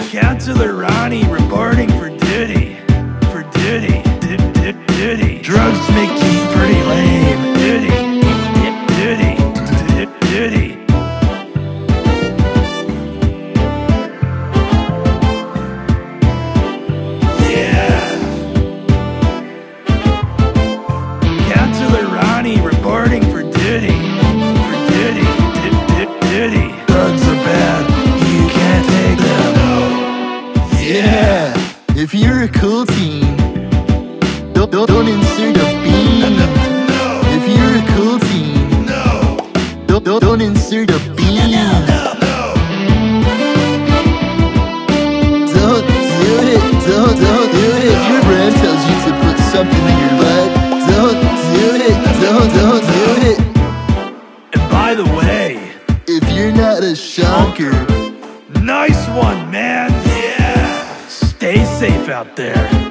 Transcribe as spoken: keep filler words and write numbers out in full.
Counselor Ronnie reporting for duty. For duty. Duty. Drugs make you pretty lame. Duty. Duty. Duty. Yeah. Counselor Ronnie reporting for duty. For duty. Duty. Drugs are bad. You can't take them. Yeah. If you're a cool teen, don't, don't, don't insert a bean. No. If you're a cool teen, No. don't, don't, don't insert a bean. No. Don't do it, don't, don't do it. If your friend tells you to put something in your butt, don't do it, don't, don't do it. And by the way, if you're not a shocker, nice one, man. Yeah. Stay safe out there.